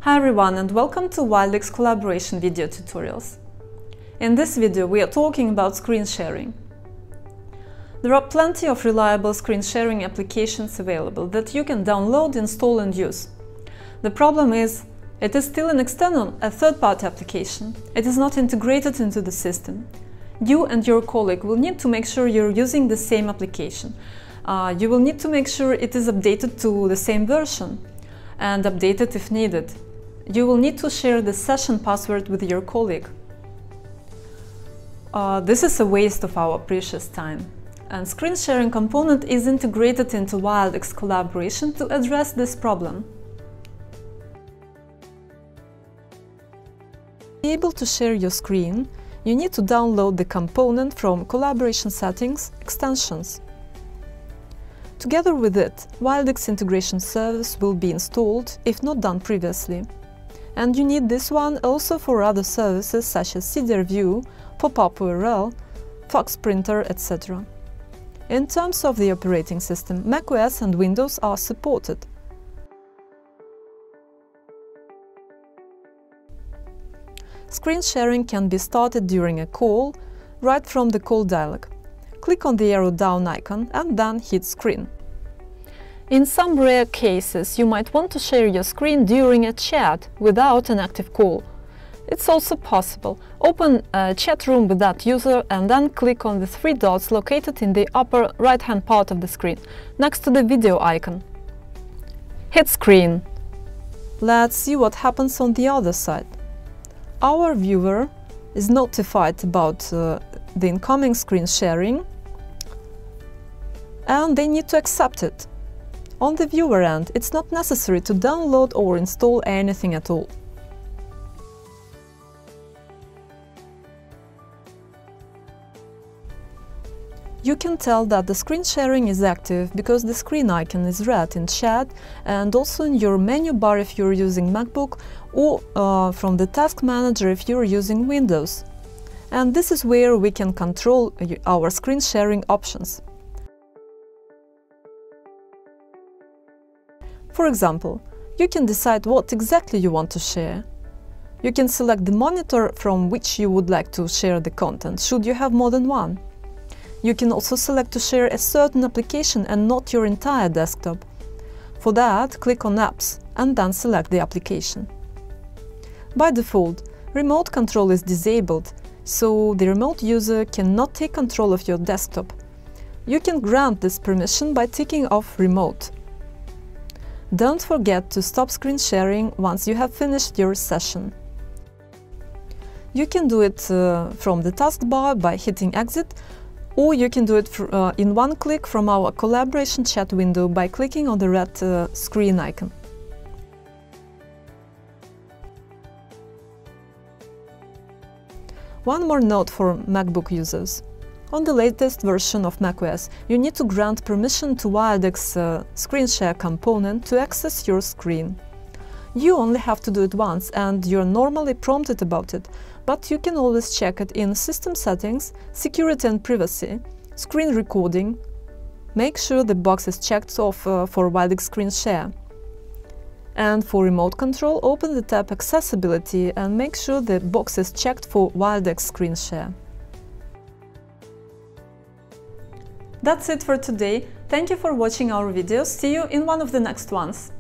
Hi everyone and welcome to Wildix Collaboration video tutorials. In this video we are talking about screen sharing. There are plenty of reliable screen sharing applications available that you can download, install and use. The problem is, it is still an external, a third-party application. It is not integrated into the system. You and your colleague will need to make sure you're using the same application. You will need to make sure it is updated to the same version and update it if needed. You will need to share the session password with your colleague. This is a waste of our precious time. And screen sharing component is integrated into Wildix Collaboration to address this problem. To be able to share your screen, you need to download the component from Collaboration Settings extensions. Together with it, Wildix integration service will be installed if not done previously. And you need this one also for other services such as CDR View, Pop-up URL, Fox Printer, etc. In terms of the operating system, macOS and Windows are supported. Screen sharing can be started during a call, right from the call dialog. Click on the arrow down icon and then hit Screen. In some rare cases, you might want to share your screen during a chat without an active call. It's also possible. Open a chat room with that user and then click on the three dots located in the upper right-hand part of the screen, next to the video icon. Hit Screen. Let's see what happens on the other side. Our viewer is notified about the incoming screen sharing and they need to accept it. On the viewer end, it's not necessary to download or install anything at all. You can tell that the screen sharing is active because the screen icon is red in chat and also in your menu bar if you're using MacBook or from the task manager if you're using Windows. And this is where we can control our screen sharing options. For example, you can decide what exactly you want to share. You can select the monitor from which you would like to share the content, should you have more than one. You can also select to share a certain application and not your entire desktop. For that, click on Apps and then select the application. By default, remote control is disabled, so the remote user cannot take control of your desktop. You can grant this permission by ticking off Remote. Don't forget to stop screen sharing once you have finished your session. You can do it from the taskbar by hitting Exit, or you can do it in one click from our collaboration chat window by clicking on the red screen icon. One more note for MacBook users. On the latest version of macOS, you need to grant permission to Wildix screen share component to access your screen. You only have to do it once and you're normally prompted about it, but you can always check it in System Settings, Security and Privacy, Screen Recording. Make sure the box is checked off for Wildix Screen Share. And for remote control, open the tab Accessibility and make sure the box is checked for Wildix Screen Share. That's it for today. Thank you for watching our videos. See you in one of the next ones.